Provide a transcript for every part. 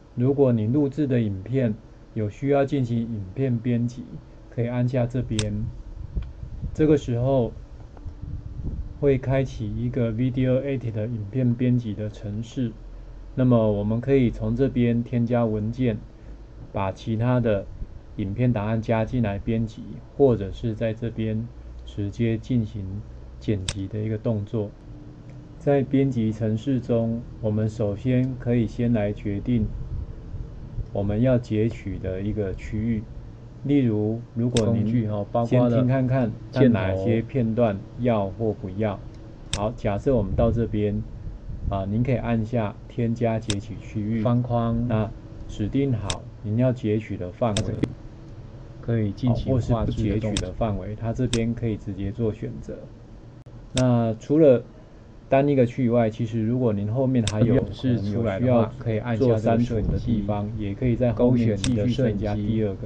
如果你录制的影片有需要进行影片编辑，可以按下这边。这个时候会开启一个 Video Edit 影片编辑的程式。那么我们可以从这边添加文件，把其他的影片档案加进来编辑，或者是在这边直接进行剪辑的一个动作。在编辑程式中，我们首先可以先来决定我们要截取的一个区域。例如，如果您先听看看哪些片段要或不要。好，假设我们到这边您可以按下添加截取区域方框， 那指定好您要截取的范围， 可以进行或是不截取的范围，它这边可以直接做选择。那除了单一个区域外，其实如果您后面还有需要可以按下删除的地方，也可以在后面继续增加第二个。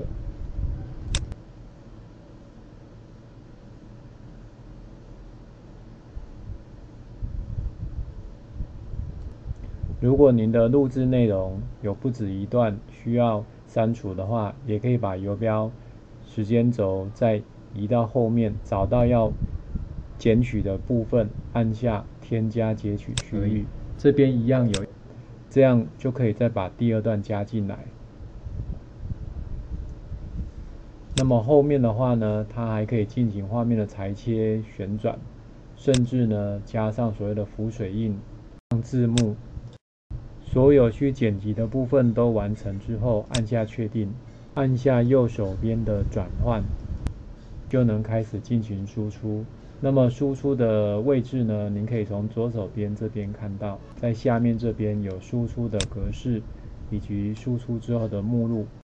如果您的录制内容有不止一段需要删除的话，也可以把游标时间轴再移到后面，找到要剪取的部分，按下添加截取区域，这边一样有，这样就可以再把第二段加进来。那么后面的话呢，它还可以进行画面的裁切、旋转，甚至呢加上所谓的浮水印、字幕。所有需剪辑的部分都完成之后，按下确定，按下右手边的转换，就能开始进行输出。那么输出的位置呢，您可以从左手边这边看到，在下面这边有输出的格式以及输出之后的目录。